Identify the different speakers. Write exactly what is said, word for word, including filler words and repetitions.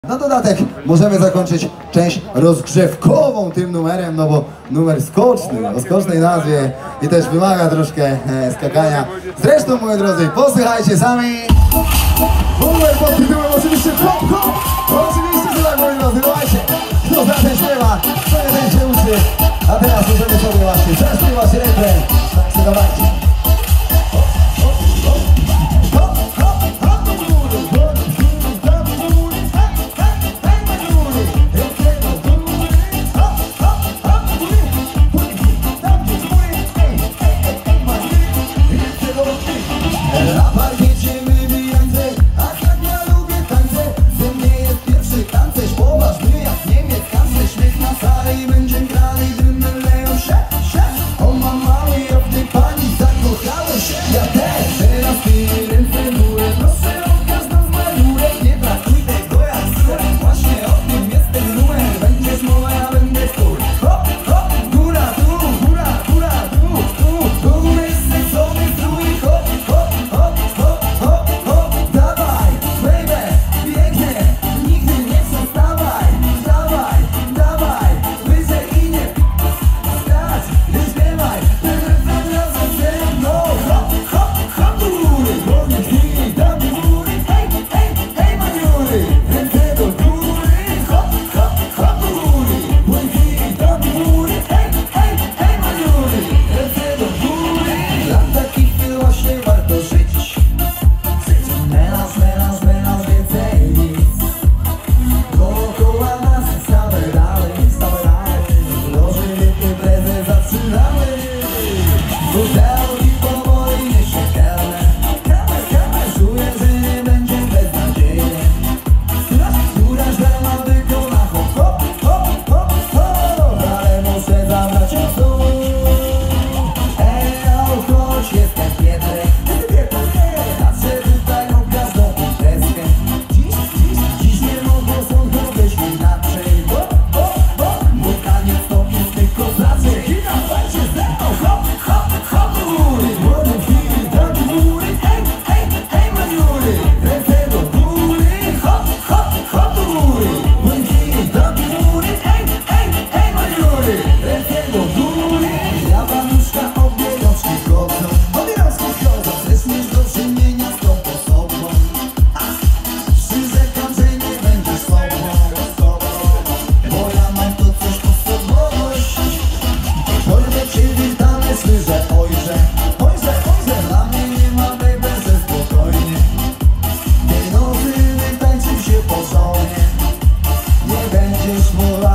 Speaker 1: Na dodatek możemy zakończyć część rozgrzewkową tym numerem, no bo numer skoczny, o skocznej nazwie i też wymaga troszkę e, skakania. Zresztą, moi drodzy, posłuchajcie sami. Numer pod tytułem oczywiście Hop Hop. Oczywiście, że tak, moi drodzy, dawajcie. Kto za ten śpiewa, to nie ten się uczy. A teraz możemy sobie właśnie zaśpiewać refren. Także dawajcie.
Speaker 2: Nie będziesz mu